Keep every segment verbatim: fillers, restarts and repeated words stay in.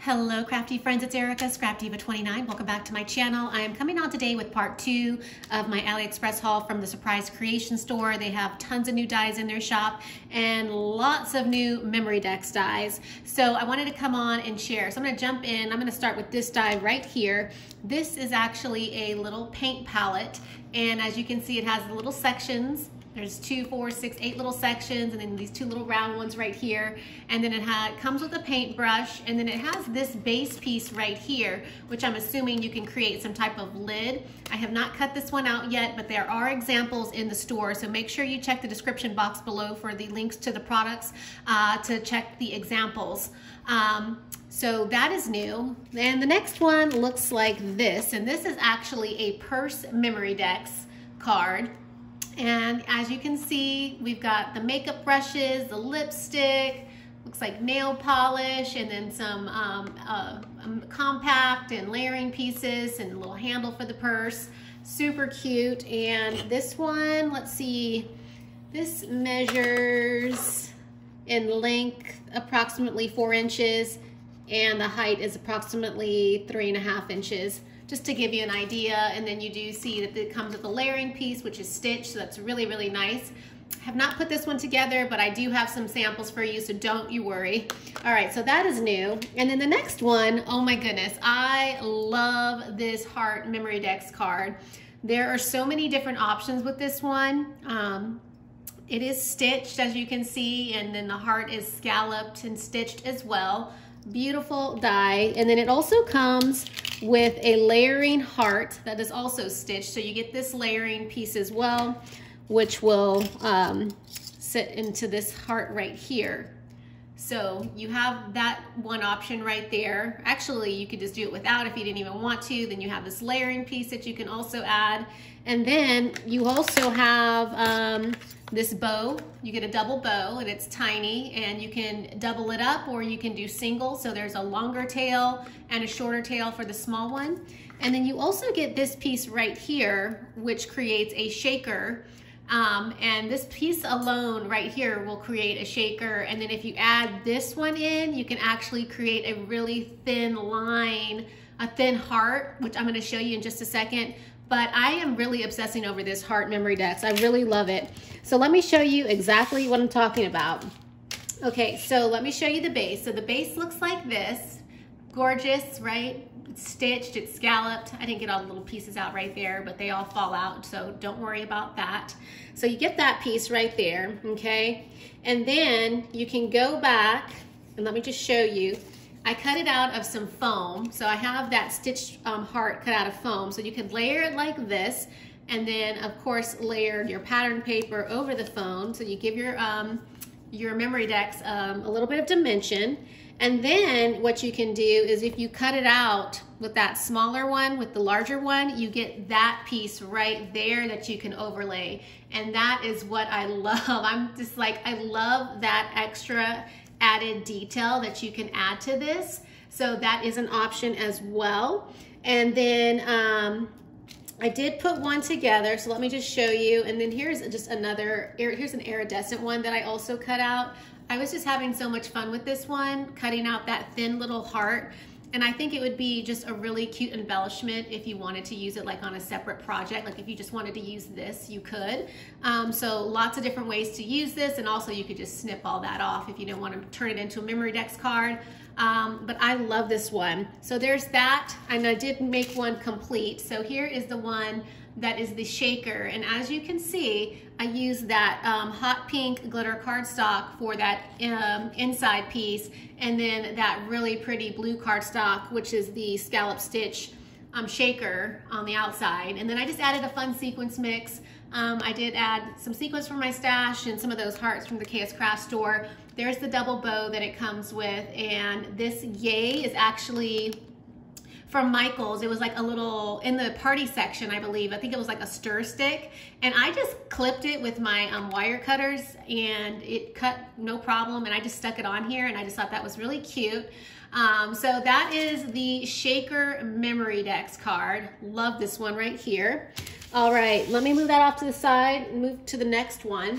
Hello crafty friends, it's Erica, Scrap Diva twenty-nine. Welcome back to my channel. I am coming on today with part two of my AliExpress haul from the Surprise Creation Store. They have tons of new dies in their shop and lots of new Memory Decks dies. So I wanted to come on and share. So I'm gonna jump in. I'm gonna start with this die right here. This is actually a little paint palette. And as you can see, it has little sections. There's two, four, six, eight little sections, and then these two little round ones right here. And then it, ha it comes with a paintbrush, and then it has this base piece right here, which I'm assuming you can create some type of lid. I have not cut this one out yet, but there are examples in the store, so make sure you check the description box below for the links to the products uh, to check the examples. Um, so that is new. And the next one looks like this, and this is actually a Purse Memory Decks card. And as you can see, we've got the makeup brushes, the lipstick, looks like nail polish, and then some um, uh, um, compact and layering pieces and a little handle for the purse. Super cute. And this one, let's see, this measures in length approximately four inches and the height is approximately three and a half inches. Just to give you an idea. And then you do see that it comes with a layering piece, which is stitched, so that's really, really nice. I have not put this one together, but I do have some samples for you, so don't you worry. All right, so that is new. And then the next one, oh my goodness, I love this Heart Memory Decks card. There are so many different options with this one. Um, it is stitched, as you can see, and then the heart is scalloped and stitched as well. Beautiful die. And then it also comes with a layering heart that is also stitched. So you get this layering piece as well, which will um, sit into this heart right here. So you have that one option right there. Actually, you could just do it without if you didn't even want to. Then you have this layering piece that you can also add. And then you also have um, this bow. You get a double bow, and it's tiny, and you can double it up or you can do single. So there's a longer tail and a shorter tail for the small one. And then you also get this piece right here, which creates a shaker. Um, and this piece alone right here will create a shaker. And then if you add this one in, you can actually create a really thin line, a thin heart, which I'm going to show you in just a second. But I am really obsessing over this Heart Memory Decks. I really love it. So let me show you exactly what I'm talking about. Okay, so let me show you the base. So the base looks like this. Gorgeous, right? It's stitched, it's scalloped. I didn't get all the little pieces out right there, but they all fall out, so don't worry about that. So you get that piece right there, okay? And then you can go back, and let me just show you. I cut it out of some foam, so I have that stitched um, heart cut out of foam, so you can layer it like this, and then of course layer your pattern paper over the foam, so you give your, um, your Memory Decks um, a little bit of dimension. And then what you can do is if you cut it out with that smaller one, with the larger one, you get that piece right there that you can overlay. And that is what I love. I'm just like, I love that extra added detail that you can add to this. So that is an option as well. And then um, I did put one together, so let me just show you. And then here's just another, here's an iridescent one that I also cut out. I was just having so much fun with this one, cutting out that thin little heart. And I think it would be just a really cute embellishment if you wanted to use it like on a separate project. Like if you just wanted to use this, you could. Um, so lots of different ways to use this, and also you could just snip all that off if you don't want to turn it into a Memory Decks card. Um, but I love this one. So there's that, and I did make one complete. So here is the one that is the shaker, and as you can see, I used that um, hot pink glitter cardstock for that um, inside piece, and then that really pretty blue cardstock, which is the scallop stitch um, shaker on the outside. And then I just added a fun sequence mix. Um, I did add some sequins from my stash and some of those hearts from the K S Craft Store. There's the double bow that it comes with, and this yay is actually from Michaels. It was like a little, in the party section, I believe, I think it was like a stir stick, and I just clipped it with my um, wire cutters, and it cut no problem, and I just stuck it on here, and I just thought that was really cute. Um, so that is the Shaker Memory Decks card. Love this one right here. All right, let me move that off to the side and move to the next one.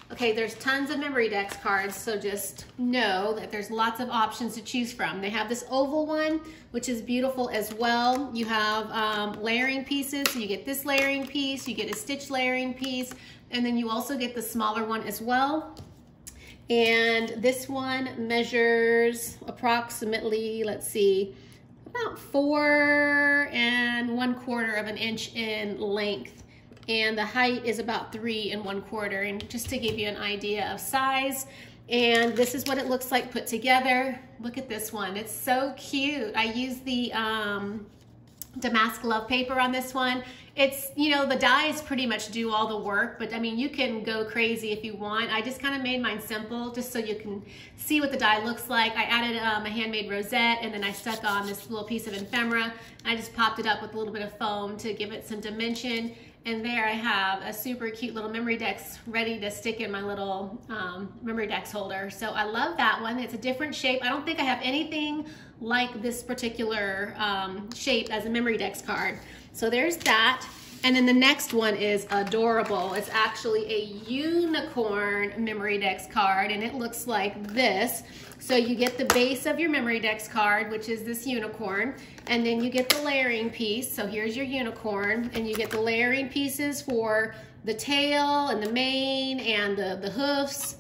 Okay, there's tons of Memorydex cards, so just know that there's lots of options to choose from. They have this oval one, which is beautiful as well. You have um, layering pieces, so you get this layering piece, you get a stitch layering piece, and then you also get the smaller one as well. And this one measures approximately, let's see, about four and one quarter of an inch in length. And the height is about three and one quarter. And just to give you an idea of size, and this is what it looks like put together. Look at this one, it's so cute. I used the um, damask love paper on this one. It's, you know, the dies pretty much do all the work, but I mean, you can go crazy if you want. I just kind of made mine simple just so you can see what the die looks like. I added um, a handmade rosette, and then I stuck on this little piece of ephemera, and I just popped it up with a little bit of foam to give it some dimension. And there I have a super cute little Memorydex ready to stick in my little um, Memorydex holder. So I love that one. It's a different shape. I don't think I have anything like this particular um, shape as a Memorydex card. So there's that. And then the next one is adorable. It's actually a unicorn Memorydex card, and it looks like this. So you get the base of your Memorydex card, which is this unicorn, and then you get the layering piece. So here's your unicorn, and you get the layering pieces for the tail and the mane and the, the hoofs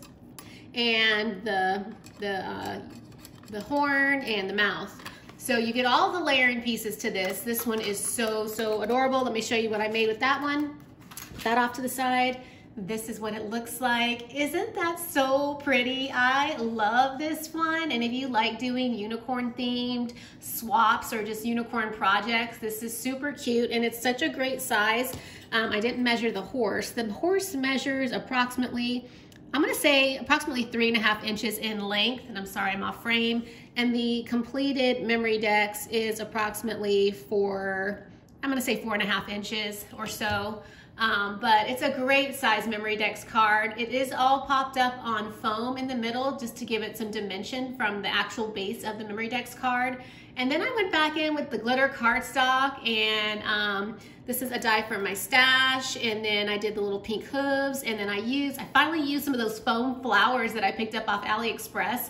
and the, the, uh, the horn and the mouth. So you get all the layering pieces to this. This one is so, so adorable. Let me show you what I made with that one. Put that off to the side. This is what it looks like. Isn't that so pretty? I love this one. And if you like doing unicorn themed swaps or just unicorn projects, this is super cute, and it's such a great size. Um, I didn't measure the horse. The horse measures approximately, I'm gonna say approximately three and a half inches in length, and I'm sorry, I'm off frame. And the completed Memorydex is approximately four, I'm gonna say four and a half inches or so. Um, but it's a great size Memorydex card. It is all popped up on foam in the middle just to give it some dimension from the actual base of the Memorydex card. And then I went back in with the glitter cardstock, and um, this is a die from my stash, and then I did the little pink hooves, and then I used, I finally used some of those foam flowers that I picked up off AliExpress,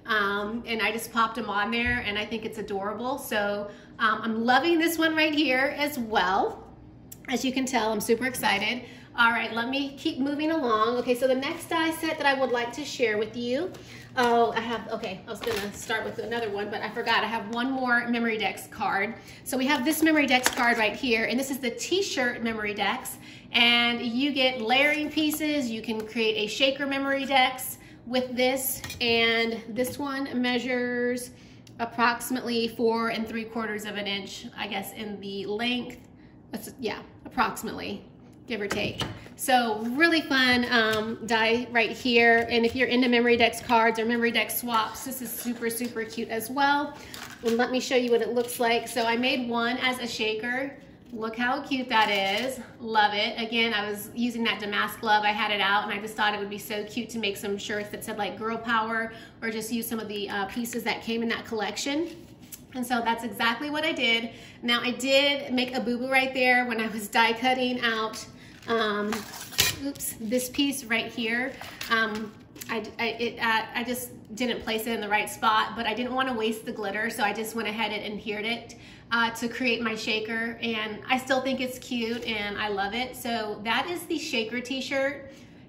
um, and I just popped them on there, and I think it's adorable. So um, I'm loving this one right here as well. As you can tell, I'm super excited. All right, let me keep moving along. Okay, so the next die set that I would like to share with you, oh, I have, okay, I was gonna start with another one, but I forgot. I have one more Memorydex card. So we have this Memorydex card right here, and this is the t-shirt Memorydex, and you get layering pieces. You can create a shaker Memorydex with this, and this one measures approximately four and three quarters of an inch, I guess, in the length. That's, yeah, approximately, give or take. So really fun um, die right here. And if you're into Memorydex cards or Memorydex swaps, this is super, super cute as well. And let me show you what it looks like. So I made one as a shaker. Look how cute that is. Love it. Again, I was using that damask love. I had it out, and I just thought it would be so cute to make some shirts that said like girl power, or just use some of the uh, pieces that came in that collection. And so that's exactly what I did. Now I did make a boo-boo right there when I was die cutting out, um, oops, this piece right here. Um, I, I, it, uh, I just didn't place it in the right spot, but I didn't want to waste the glitter, so I just went ahead and adhered it uh, to create my shaker, and I still think it's cute and I love it. So that is the shaker t-shirt.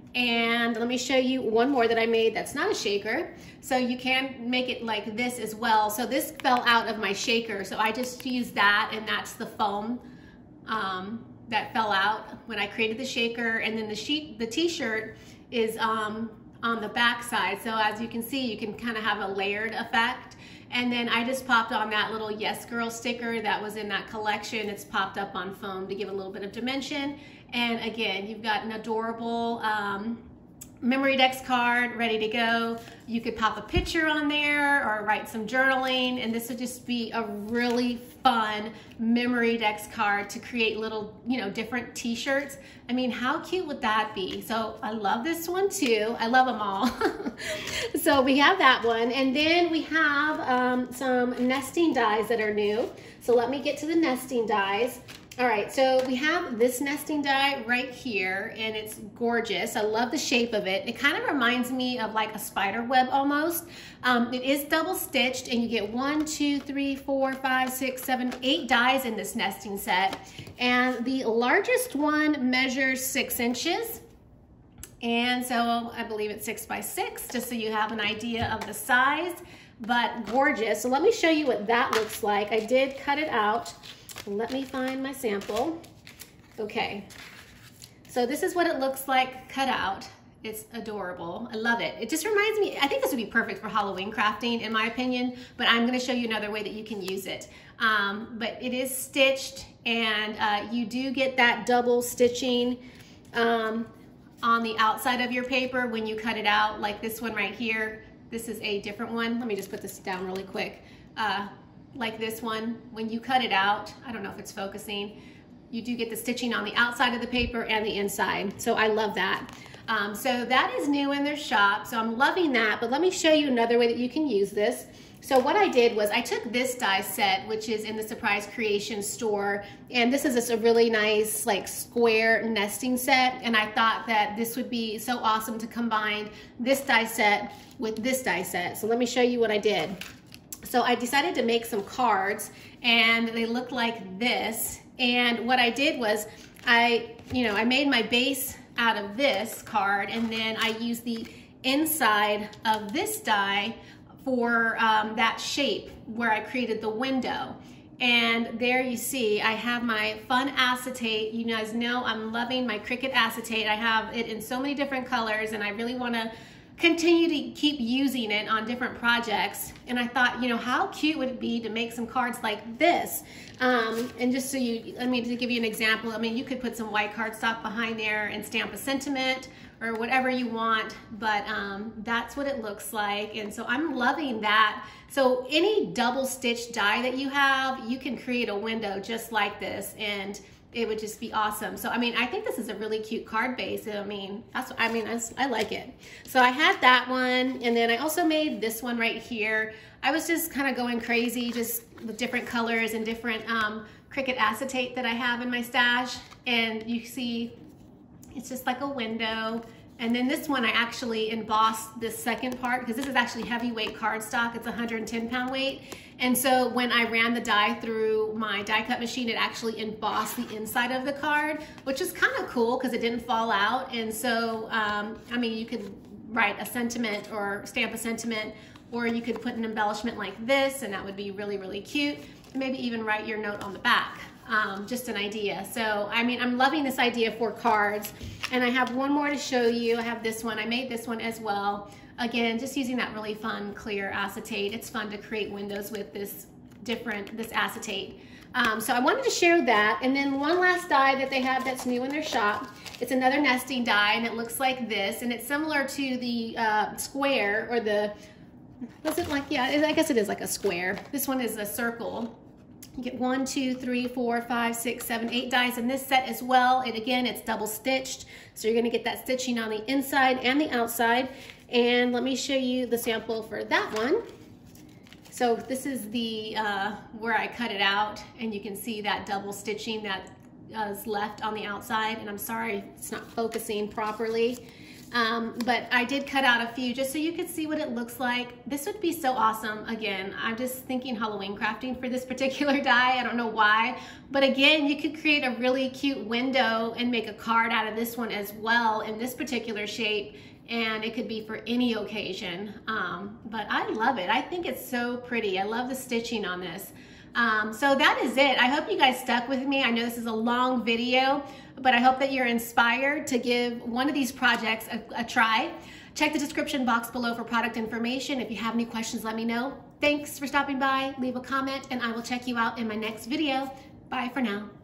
And let me show you one more that I made that's not a shaker. So you can make it like this as well. So this fell out of my shaker, so I just used that, and that's the foam um, that fell out when I created the shaker. And then the sheet, the t-shirt is um, on the back side. So as you can see, you can kind of have a layered effect. And then I just popped on that little Yes Girl sticker that was in that collection. It's popped up on foam to give a little bit of dimension. And again, you've got an adorable um, Memorydex card ready to go. You could pop a picture on there or write some journaling, and this would just be a really fun Memorydex card to create little, you know, different t-shirts. I mean, how cute would that be? So I love this one too. I love them all. So we have that one, and then we have um, some nesting dies that are new. So let me get to the nesting dies. All right, so we have this nesting die right here, and it's gorgeous. I love the shape of it. It kind of reminds me of like a spider web almost. Um, it is double stitched, and you get one, two, three, four, five, six, seven, eight dies in this nesting set. And the largest one measures six inches. And so I believe it's six by six, just so you have an idea of the size, but gorgeous. So let me show you what that looks like. I did cut it out. Let me find my sample. Okay, so this is what it looks like cut out. It's adorable. I love it. It just reminds me, I think this would be perfect for Halloween crafting in my opinion, but I'm gonna show you another way that you can use it. Um, but it is stitched, and uh, you do get that double stitching um, on the outside of your paper when you cut it out, like this one right here. This is a different one. Let me just put this down really quick. Uh, like this one, when you cut it out, I don't know if it's focusing, you do get the stitching on the outside of the paper and the inside. So I love that. Um, so that is new in their shop. So I'm loving that, but let me show you another way that you can use this. So what I did was I took this die set, which is in the Surprise Creation store, and this is just a really nice like square nesting set, and I thought that this would be so awesome to combine this die set with this die set. So let me show you what I did. So I decided to make some cards, and they look like this. And what I did was I, you know, I made my base out of this card, and then I used the inside of this die for um, that shape where I created the window. And there you see, I have my fun acetate. You guys know I'm loving my Cricut acetate. I have it in so many different colors, and I really wanna continue to keep using it on different projects. And I thought, you know, how cute would it be to make some cards like this? Um, and just so you, I mean, to give you an example, I mean, you could put some white cardstock behind there and stamp a sentiment or whatever you want, but um, that's what it looks like. And so I'm loving that. So any double stitch die that you have, you can create a window just like this, and it would just be awesome. So, I mean, I think this is a really cute card base. I mean, that's, I mean, I, I like it. So I had that one, and then I also made this one right here. I was just kind of going crazy just with different colors and different um, Cricut acetate that I have in my stash. And you see, it's just like a window. And then this one, I actually embossed this second part, because this is actually heavyweight cardstock. It's one hundred ten pound weight. And so when I ran the die through my die cut machine, it actually embossed the inside of the card, which is kind of cool because it didn't fall out. And so, um, I mean, you could write a sentiment or stamp a sentiment, or you could put an embellishment like this, and that would be really, really cute. And maybe even write your note on the back. Um, just an idea. So, I mean, I'm loving this idea for cards. And I have one more to show you. I have this one. I made this one as well. Again, just using that really fun clear acetate. It's fun to create windows with this different, this acetate. Um, so I wanted to share that. And then one last die that they have that's new in their shop. It's another nesting die, and it looks like this. And it's similar to the uh, square, or the, was it like, yeah, I guess it is like a square. This one is a circle. You get one, two, three, four, five, six, seven, eight dies in this set as well. And again, it's double stitched. So you're gonna get that stitching on the inside and the outside. And let me show you the sample for that one. So this is the, uh, where I cut it out, and you can see that double stitching that uh, is left on the outside. And I'm sorry, it's not focusing properly. Um, but I did cut out a few just so you could see what it looks like. This would be so awesome. Again, I'm just thinking Halloween crafting for this particular die. I don't know why, but again, you could create a really cute window and make a card out of this one as well in this particular shape, and it could be for any occasion. Um, but I love it. I think it's so pretty. I love the stitching on this. Um, so that is it. I hope you guys stuck with me. I know this is a long video, but I hope that you're inspired to give one of these projects a, a try. Check the description box below for product information. If you have any questions, let me know. Thanks for stopping by. Leave a comment, and I will check you out in my next video. Bye for now.